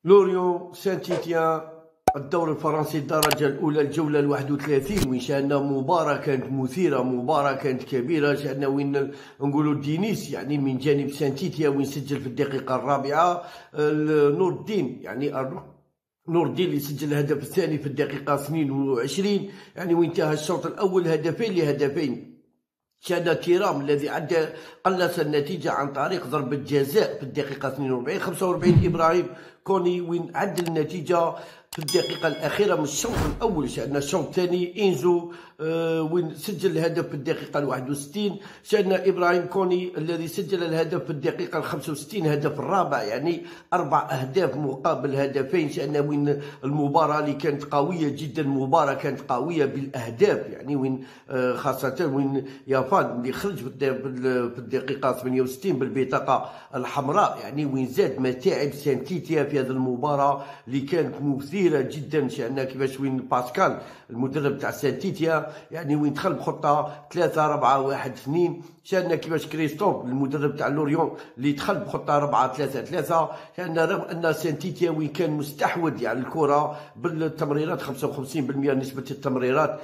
لوريون سان تيتيان الدوري الفرنسي الدرجة الأولى الجولة 31 وين شاهدنا مباراة كانت مثيرة، مباراة كانت كبيرة. شاهدنا وين نقولوا دينيس يعني من جانب سان تيتيان وين سجل في الدقيقة الرابعة، نور الدين يعني نور الدين اللي سجل الهدف الثاني في الدقيقة 22 يعني وانتهى الشوط الأول هدفين لهدفين. شاهدنا تيرام الذي قلص النتيجة عن طريق ضربة جزاء في الدقيقة 42. 45 إبراهيم كوني وين عدل النتيجة في الدقيقة الأخيرة من الشوط الأول. شاهدنا الشوط الثاني إنزو وين سجل الهدف في الدقيقة 61. شاهدنا إبراهيم كوني الذي سجل الهدف في الدقيقة 65 هدف الرابع، يعني 4 أهداف مقابل هدفين. شاهدنا وين المباراة اللي كانت قوية جدا، مباراة كانت قوية بالأهداف، يعني وين خاصة وين يافان اللي خرج في الدقيقة 68 بالبطاقة الحمراء، يعني وين زاد متاعب سان تيتيان في هذه المباراة اللي كانت مثيرة جدا. شاهدنا كيفاش وين باسكال المدرب تاع سان تيتيان يعني وين دخل بخطة 3-4-1-2. شاهدنا كيفاش كريستوف المدرب تاع لوريون اللي دخل بخطة 4-3-3. شاهدنا رغم ان سان تيتيان وين كان مستحوذ يعني الكرة بالتمريرات 55% نسبة التمريرات،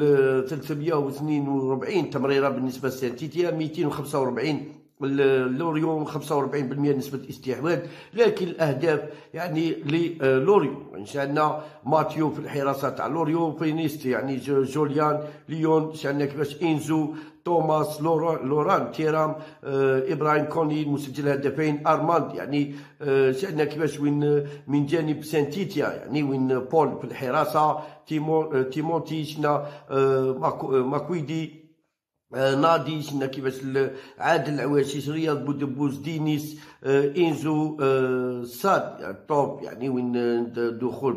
342 تمريرة بالنسبة لسان تيتيان، 245 لوريون 45% نسبة استحواذ. لكن الأهداف يعني لوريون، شاهدنا ماتيو في الحراسة تاع لوريون، فينيست يعني جوليان ليون. شاهدنا كيفاش إنزو توماس لوران تيرام إبراهيم كوني مسجل هدفين، أرماند يعني شاهدنا كيفاش وين من جانب سان تيتيان يعني وين بول في الحراسة، تيموتي شنا ماكويدي نادي. شفنا كيفاش عادل العواشيش، رياض بودبوز، دينيس إنزو ساد يعني توب يعني وين دخول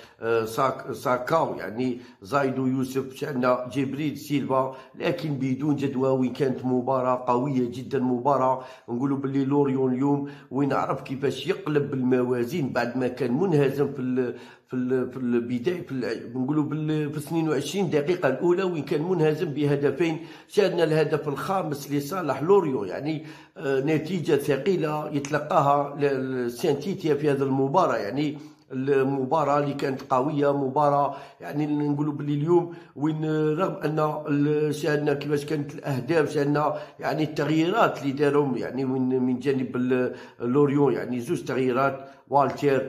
ساكاو يعني زايدو يوسف. شاهدنا جبريل سيلفا، لكن بدون جدوى. وين كانت مباراة قوية جدا، مباراة نقولوا باللي لوريون اليوم وين عرف كيفاش يقلب الموازين بعد ما كان منهزم في البداية نقولوا في 22 دقيقة الأولى وين كان منهزم بهدفين. شاهدنا الهدف الخامس لصالح لوريون، يعني نتيجة ثقيلة يتلقاها سان تيتيان في هذه المباراة، يعني المباراة اللي كانت قوية، مباراة يعني نقولوا باللي اليوم وين رغم ان شاهدنا كيفاش كانت الاهداف، شاهدنا يعني التغييرات اللي دارهم يعني من جانب لوريون، يعني 2 تغييرات والتير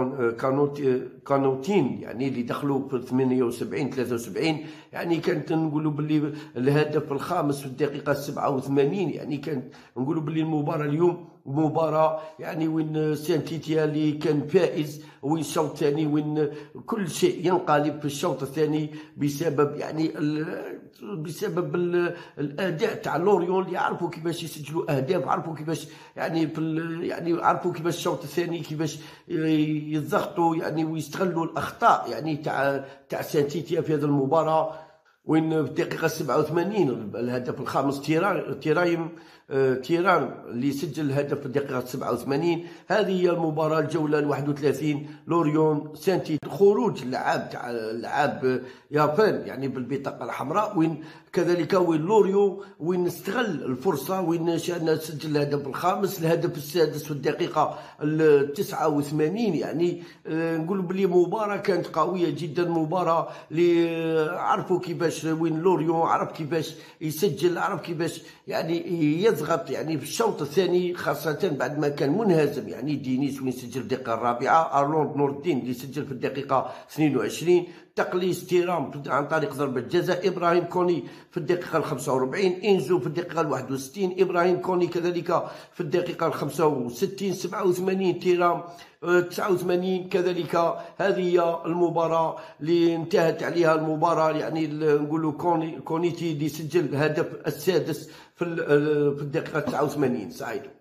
وكانوتين يعني اللي دخلوا في 78 73. يعني كانت نقولوا باللي الهدف الخامس في الدقيقة 87، يعني كانت نقولوا باللي المباراة اليوم مباراة يعني وين سان تيتيان اللي كان فائز، وين الشوط الثاني وين كل شيء ينقلب في الشوط الثاني بسبب يعني بسبب الاداء تاع لوريون اللي عرفوا كيفاش يسجلوا اهداف، عرفوا كيفاش يعني يعني عرفوا كيفاش الشوط الثاني كيفاش يضغطوا يعني ويستغلوا الاخطاء يعني تاع سان تيتيان في هذه المباراة. وين في الدقيقة 87 الهدف الخامس تيران اللي سجل الهدف في الدقيقة 87. هذه هي المباراة الجولة 31 لوريون سانتي، خروج اللاعب يافان يعني بالبطاقة الحمراء، وين كذلك وين لوريون وين استغل الفرصة وين شاهدنا سجل الهدف الخامس، الهدف السادس في الدقيقة 89. يعني نقول بلي مباراة كانت قوية جدا، مباراة اللي عرفوا كيفاش وين لوريون عرف كيفاش يسجل، عرف كيفاش يعني يضغط يعني في الشوط الثاني، خاصة بعد ما كان منهزم. يعني دينيس وين سجل في الدقيقة الرابعة، أرنولد نور الدين اللي سجل في الدقيقة 22، تقليص تيرام عن طريق ضربة جزاء، إبراهيم كوني في الدقيقة 45، إنزو في الدقيقة 61، إبراهيم كوني كذلك في الدقيقة 65، 87 تيرام، 89 كذلك. هذه هي المباراة اللي انتهت عليها المباراة، يعني نقولوا كونيتي اللي سجل الهدف السادس في الدقيقة 89. سعيد.